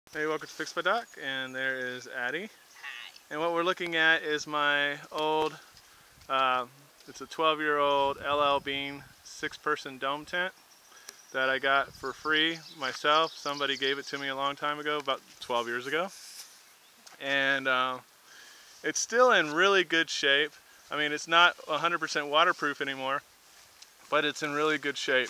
Hey, welcome to FixedByDoc, and there is Addie. Hi. And what we're looking at is my old, it's a 12-year-old LL Bean 6-person dome tent that I got for free myself. Somebody gave it to me a long time ago, about 12 years ago. And it's still in really good shape. I mean, it's not 100% waterproof anymore, but it's in really good shape.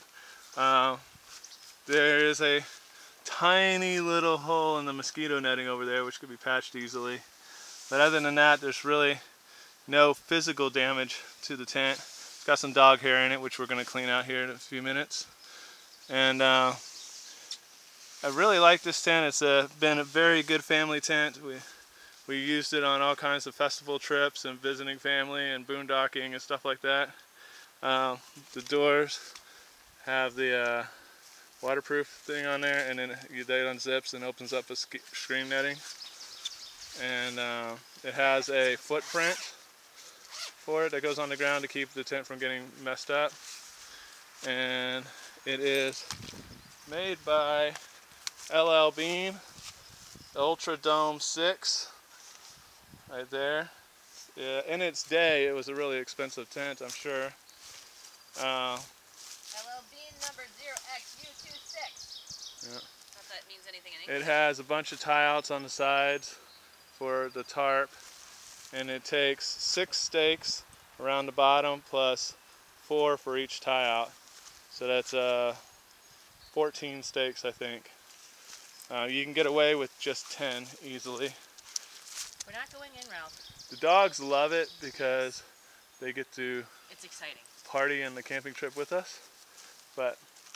There is a tiny little hole in the mosquito netting over there which could be patched easily, but other than that there's really no physical damage to the tent. It's got some dog hair in it which we're going to clean out here in a few minutes, and I really like this tent. It's been a very good family tent. We used it on all kinds of festival trips and visiting family and boondocking and stuff like that. The doors have the waterproof thing on there, and then it unzips and opens up a screen netting, and it has a footprint for it that goes on the ground to keep the tent from getting messed up, and it is made by LL Bean Ultra Dome 6 right there. Yeah, in its day it was a really expensive tent, I'm sure. Number 0XU26. Yeah. Not that that means anything in English. It has a bunch of tie outs on the sides for the tarp, and it takes 6 stakes around the bottom plus 4 for each tie out. So that's 14 stakes, I think. You can get away with just 10 easily. We're not going in, Ralph. The dogs love it because they get to It's exciting. party in the camping trip with us. But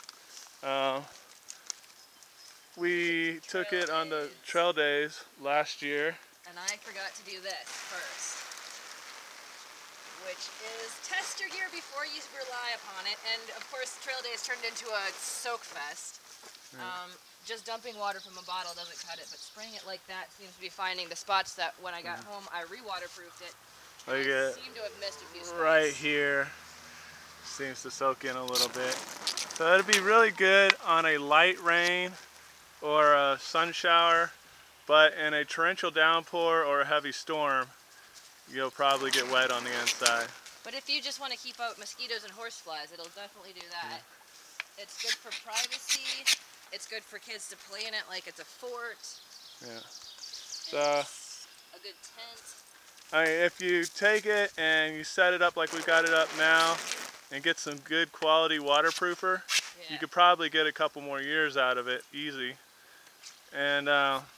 we took it on the trail days last year. And I forgot to do this first, which is test your gear before you rely upon it. And of course, trail days turned into a soak fest. Just dumping water from a bottle doesn't cut it, but spraying it like that seems to be finding the spots that when I got home, I re-waterproofed it. And I seem to have missed a few spots. Right here seems to soak in a little bit. So it'd be really good on a light rain or a sun shower, but in a torrential downpour or a heavy storm, you'll probably get wet on the inside. But if you just want to keep out mosquitoes and horseflies, it'll definitely do that. It's good for privacy. It's good for kids to play in it like it's a fort. Yeah. So it's a good tent. I mean, if you take it and you set it up like we've got it up now and get some good quality waterproofer, you could probably get a couple more years out of it easy. And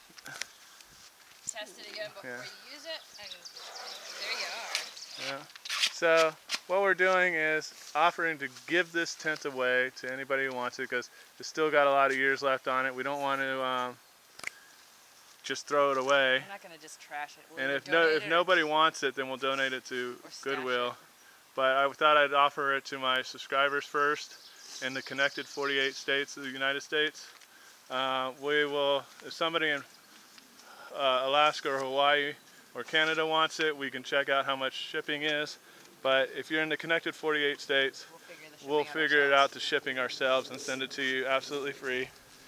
test it again before you use it, and there you are. Yeah. So what we're doing is offering to give this tent away to anybody who wants it, because it's still got a lot of years left on it. We don't want to just throw it away. I'm not going to just trash it. And if nobody wants it, then we'll donate it to Goodwill. But I thought I'd offer it to my subscribers first in the connected 48 states of the United States. We will, if somebody in Alaska or Hawaii or Canada wants it, we can check out how much shipping is. But if you're in the connected 48 states, we'll figure it out, the shipping ourselves, and send it to you absolutely free.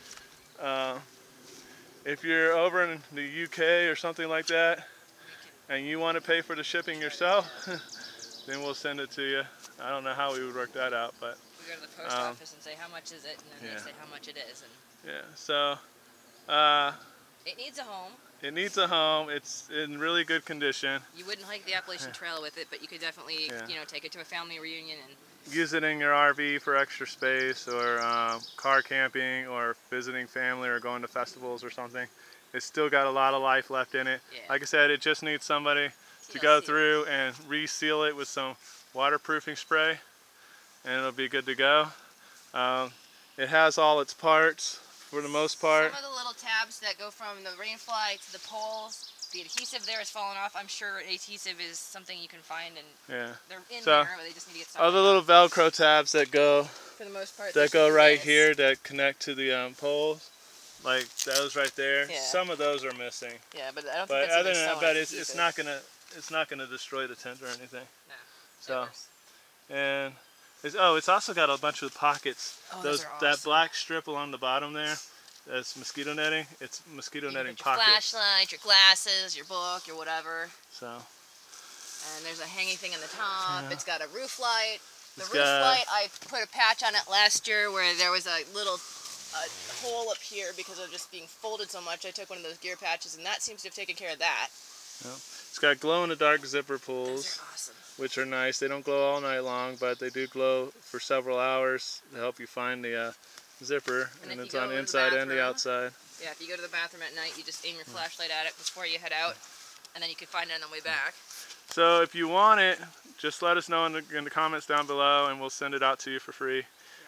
If you're over in the UK or something like that, and you want to pay for the shipping yourself, then we'll send it to you. I don't know how we would work that out, but we go to the post office and say how much is it, and then they say how much it is. And so it needs a home. It needs a home. It's in really good condition. You wouldn't hike the Appalachian Trail with it, but you could definitely, you know, take it to a family reunion and use it in your RV for extra space, or car camping, or visiting family, or going to festivals or something. It's still got a lot of life left in it. Like I said, it just needs somebody to go through and reseal it with some waterproofing spray, and it'll be good to go. It has all its parts for the most part. Some of the little tabs that go from the rainfly to the poles, the adhesive there has fallen off. I'm sure adhesive is something you can find, and they're in there, but they just need to get something. All the little Velcro tabs that go, for the most part, that go right here that connect to the poles, like those right there. Some of those are missing. Yeah, but I don't think but that's other than that, but it's not gonna destroy the tent or anything. No. So, and it's also got a bunch of pockets. Oh, that black strip along the bottom there as mosquito netting. It's mosquito You can netting put your pockets. flashlight, your glasses, your book, your whatever. So. And there's a hanging thing in the top. Yeah. It's got a roof light. The It's roof light, I put a patch on it last year where there was a little hole up here because of just being folded so much. I took one of those gear patches, and that seems to have taken care of that. Yeah. It's got glow-in-the-dark zipper pulls, Those are awesome. which are nice. They don't glow all night long, but they do glow for several hours to help you find the zipper, and it's on the inside and the outside. Yeah, if you go to the bathroom at night, you just aim your flashlight at it before you head out, and then you can find it on the way back. So if you want it, just let us know in the comments down below, and we'll send it out to you for free.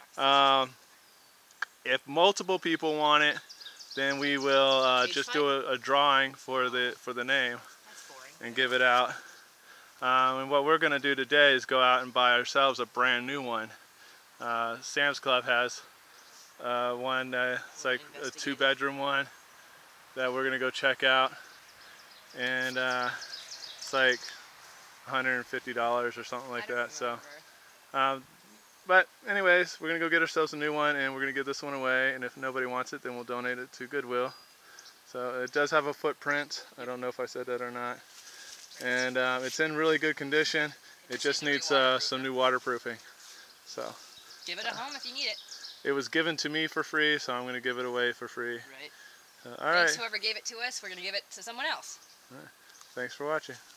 If multiple people want it, then we will just do a drawing for the name and give it out. And what we're going to do today is go out and buy ourselves a brand new one. Sam's Club has one, it's like a 2-bedroom one that we're going to go check out. And it's like $150 or something like that. So, but anyways, we're gonna go get ourselves a new one, and we're gonna give this one away. And if nobody wants it, then we'll donate it to Goodwill. So it does have a footprint. I don't know if I said that or not. And it's in really good condition. It just needs some new waterproofing. So give it a home if you need it. It was given to me for free, so I'm gonna give it away for free. Right. All right. Thanks, whoever gave it to us. We're gonna give it to someone else. All right. Thanks for watching.